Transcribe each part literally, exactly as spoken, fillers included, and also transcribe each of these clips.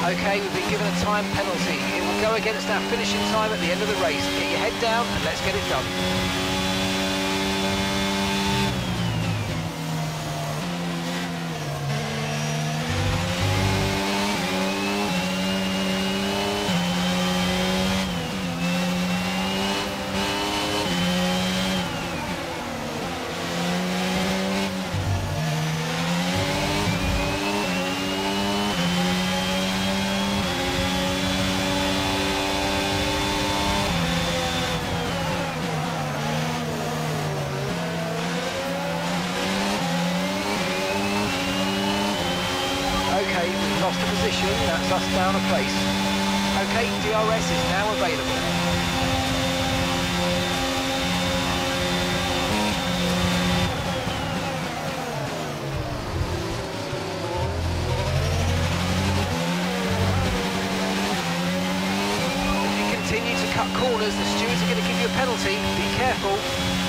Okay, we've been given a time penalty. It will go against our finishing time at the end of the race. Get your head down and let's get it done. Okay, we've lost a position, that's us down a place. Okay, D R S is now available. If you continue to cut corners, the stewards are going to give you a penalty. Be careful.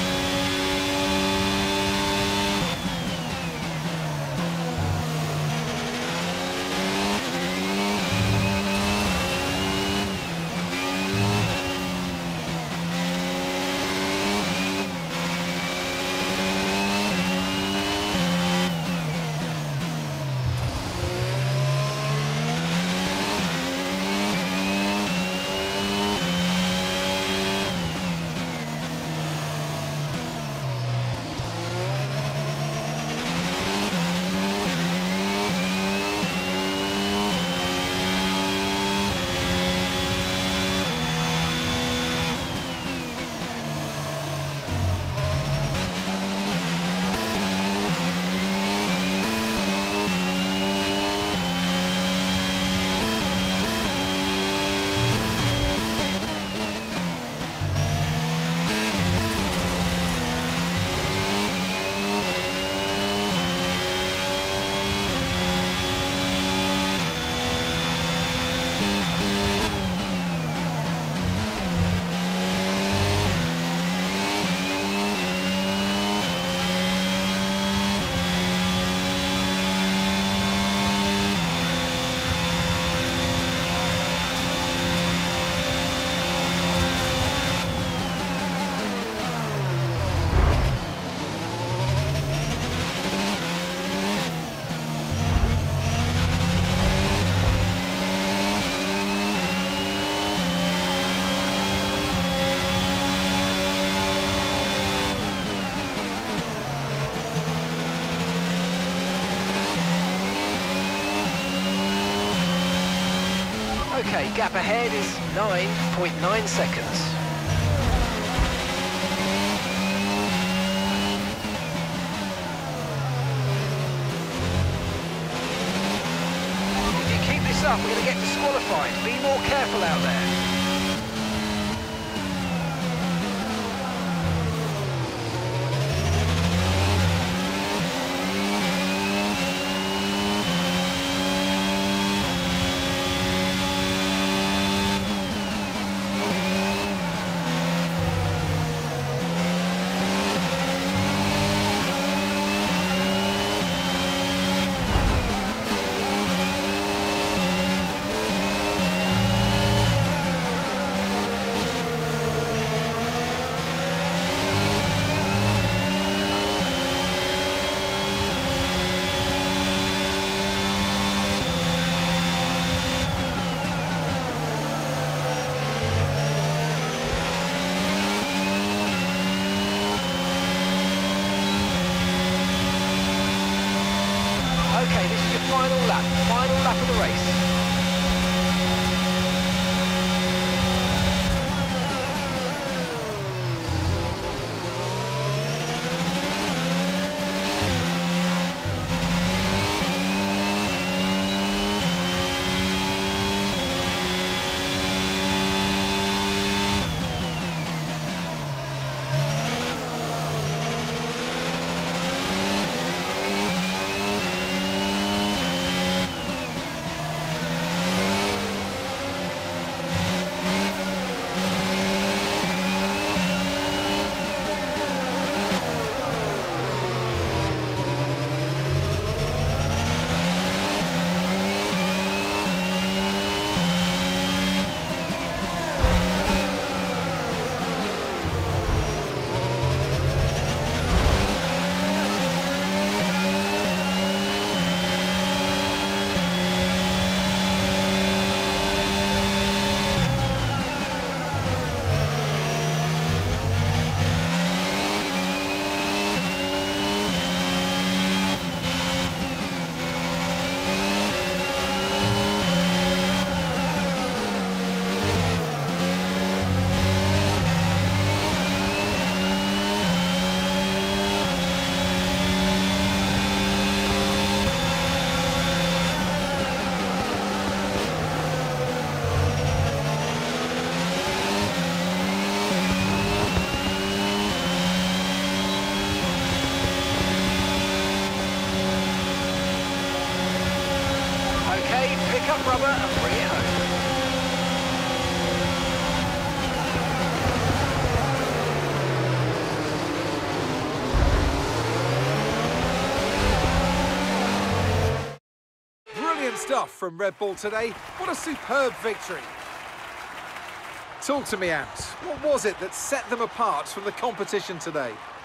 Okay, gap ahead is nine point nine seconds. If you keep this up, we're going to get disqualified. Be more careful out there. Okay, this is your final lap, final lap of the race. Okay, pick up rubber and bring it home. Brilliant stuff from Red Bull today. What a superb victory. Talk to me, Ant. What was it that set them apart from the competition today?